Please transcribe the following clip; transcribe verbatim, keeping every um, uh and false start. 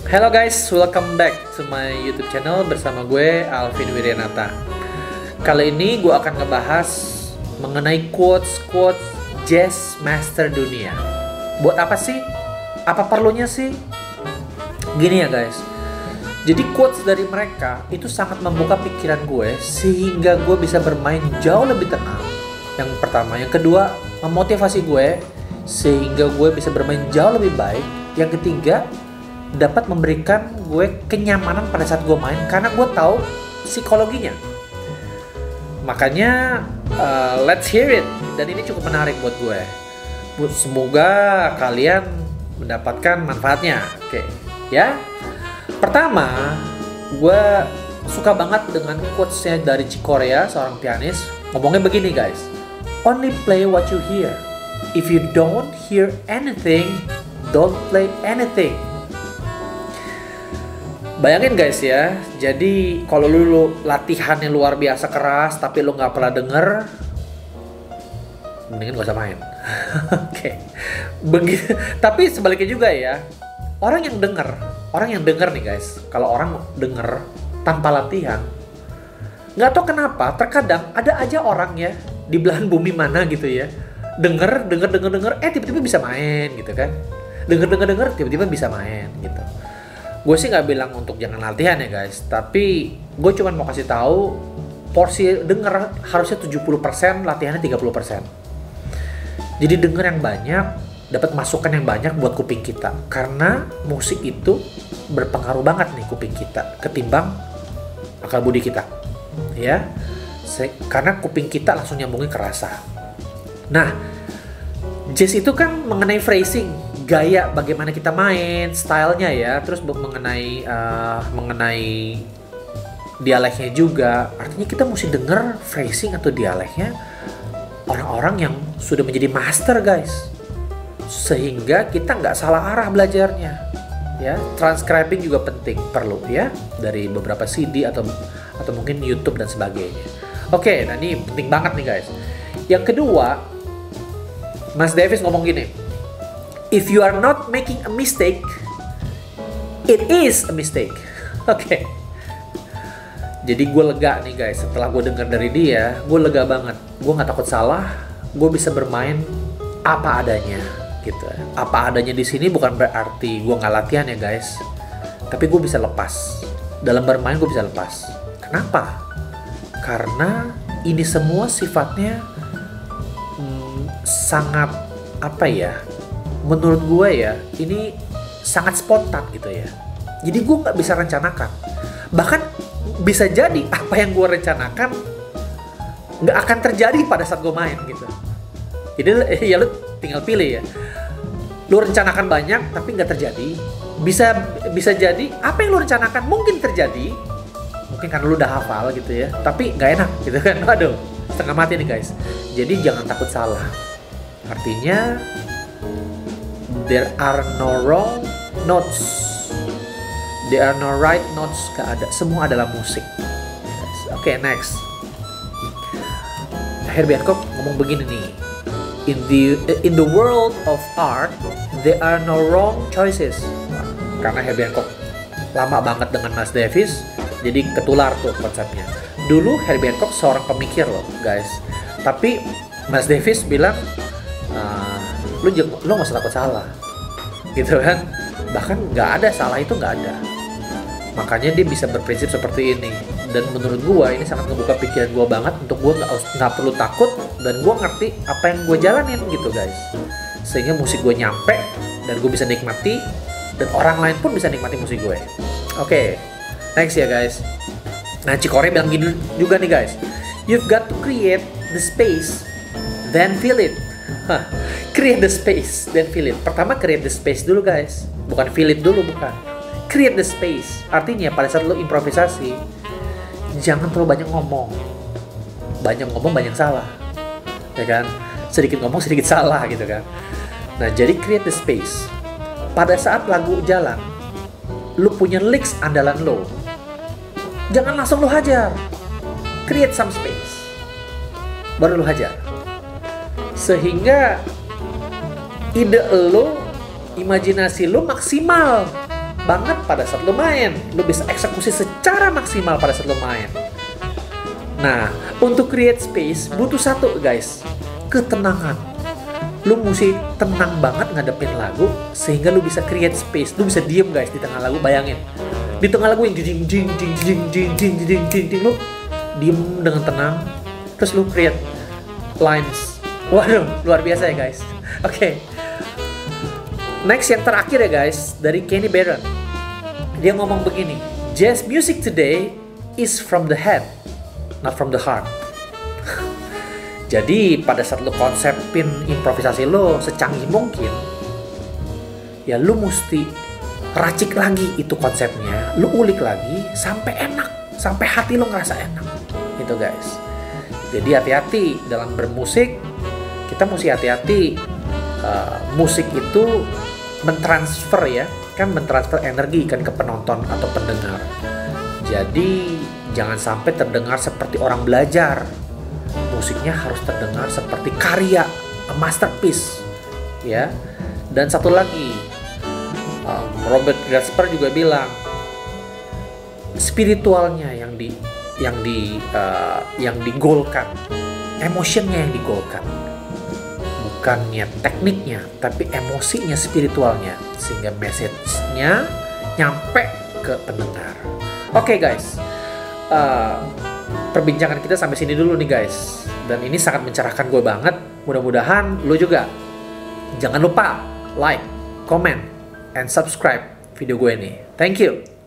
Hello guys, welcome back to my YouTube channel bersama gue Alvin Wiryanata. Kali ini gue akan ngebahas mengenai quotes-quotes jazz master dunia. Buat apa sih? Apa perlunya sih? Gini ya guys. Jadi quotes dari mereka itu sangat membuka pikiran gue sehingga gue bisa bermain jauh lebih tenang. Yang pertama, yang kedua, memotivasi gue sehingga gue bisa bermain jauh lebih baik. Yang ketiga, dapat memberikan gue kenyamanan pada saat gue main karena gue tahu psikologinya. Makanya uh, let's hear it. Dan ini cukup menarik buat gue. Semoga kalian mendapatkan manfaatnya. Oke, ya. Pertama, gue suka banget dengan quotes-nya dari Chick Corea, seorang pianis. Ngomongnya begini guys, only play what you hear. If you don't hear anything, don't play anything. Bayangin guys ya, jadi kalau lu, lu latihannya luar biasa keras tapi lu nggak pernah denger, mendingan gak usah main. Oke, begitu. Tapi sebaliknya juga ya, orang yang denger, orang yang denger nih guys, kalau orang denger tanpa latihan, nggak tahu kenapa, terkadang ada aja orang ya di belahan bumi mana gitu ya, denger, denger, denger, denger, eh tiba-tiba bisa main gitu kan, denger, denger, denger, tiba-tiba bisa main gitu. Gue sih nggak bilang untuk jangan latihan ya guys, tapi gue cuma mau kasih tahu porsi denger harusnya tujuh puluh persen, latihannya tiga puluh persen. Jadi denger yang banyak, dapat masukan yang banyak buat kuping kita, karena musik itu berpengaruh banget nih kuping kita ketimbang akal budi kita, ya. Karena kuping kita langsung nyambungin ke rasa. Nah, jazz itu kan mengenai phrasing, gaya bagaimana kita main, stylenya ya, terus mengenai uh, mengenai dialeknya juga. Artinya kita mesti denger phrasing atau dialeknya orang-orang yang sudah menjadi master guys, sehingga kita nggak salah arah belajarnya. Ya, transcribing juga penting, perlu ya, dari beberapa C D atau atau mungkin YouTube dan sebagainya. Oke, nah ini penting banget nih guys. Yang kedua, Mas Davis ngomong gini, if you are not making a mistake, it is a mistake. Oke. Okay. Jadi gue lega nih guys, setelah gue dengar dari dia, gue lega banget. Gue nggak takut salah, gue bisa bermain apa adanya, gitu. Apa adanya di sini bukan berarti gue nggak latihan ya guys, tapi gue bisa lepas. Dalam bermain gue bisa lepas. Kenapa? Karena ini semua sifatnya hmm, sangat apa ya? Menurut gue ya, ini sangat spontan gitu ya. Jadi gue nggak bisa rencanakan. Bahkan bisa jadi apa yang gue rencanakan nggak akan terjadi pada saat gue main gitu. Jadi ya lu tinggal pilih ya. Lu rencanakan banyak tapi nggak terjadi. Bisa bisa jadi apa yang lu rencanakan mungkin terjadi. Mungkin karena lu udah hafal gitu ya. Tapi nggak enak gitu kan. Waduh, setengah mati nih guys. Jadi jangan takut salah. Artinya there are no wrong notes. There are no right notes. Gak ada. Semua adalah musik. Oke, okay, next. Herbie Hancock ngomong begini nih. In the in the world of art, there are no wrong choices. Nah, karena Herbie Hancock lama banget dengan Mas Davis, jadi ketular tuh konsepnya. Dulu Herbie Hancock seorang pemikir loh, guys. Tapi Mas Davis bilang, uh, lu lu nggak usah takut salah, gitu kan? Bahkan nggak ada salah itu nggak ada. Makanya dia bisa berprinsip seperti ini. Dan menurut gue ini sangat ngebuka pikiran gue banget untuk gue nggak nggak perlu takut dan gue ngerti apa yang gue jalanin gitu guys. Sehingga musik gue nyampe dan gue bisa nikmati dan orang lain pun bisa nikmati musik gue. Oke, okay, next ya guys. Nah, Chick Corea bilang gini juga nih guys. You've got to create the space, then feel it. Hah, create the space, then feel it. Pertama create the space dulu guys, bukan feel it dulu, bukan. Create the space. Artinya pada saat lo improvisasi, jangan terlalu banyak ngomong. Banyak ngomong banyak salah, ya kan? Sedikit ngomong sedikit salah gitu kan. Nah, jadi create the space. Pada saat lagu jalan, lu punya licks andalan lo, jangan langsung lu hajar. Create some space, baru lu hajar. Sehingga ide lo, imajinasi lo maksimal banget pada saat lu main. Lu bisa eksekusi secara maksimal pada saat lu main. Nah, untuk create space butuh satu guys, ketenangan. Lu mesti tenang banget ngadepin lagu sehingga lu bisa create space. Lu bisa diem guys di tengah lagu, bayangin. Di tengah lagu yang jing jing jing jing jing jing jing jing jing lu diem dengan tenang, terus lu create lines. Waduh, luar biasa ya guys. Oke. Okay. Next yang terakhir ya guys, dari Kenny Barron. Dia ngomong begini, jazz music today is from the head, not from the heart. Jadi pada saat lu konsepin improvisasi lo secanggih mungkin, ya lu mesti racik lagi itu konsepnya, lu ulik lagi sampai enak, sampai hati lo ngerasa enak, gitu guys. Jadi hati-hati dalam bermusik, kita mesti hati-hati. Uh, musik itu mentransfer ya, kan mentransfer energi kan ke penonton atau pendengar. Jadi jangan sampai terdengar seperti orang belajar. Musiknya harus terdengar seperti karya, a masterpiece, ya. Dan satu lagi, um, Robert Glasper juga bilang, spiritualnya yang di yang di uh, yang digolkan, emotionnya yang digolkan, bukannya tekniknya, tapi emosinya, spiritualnya, sehingga message-nya nyampe ke pendengar. Oke okay, guys, uh, perbincangan kita sampai sini dulu nih guys, dan ini sangat mencerahkan gue banget. Mudah-mudahan lo juga. Jangan lupa like, comment, and subscribe video gue ini. Thank you.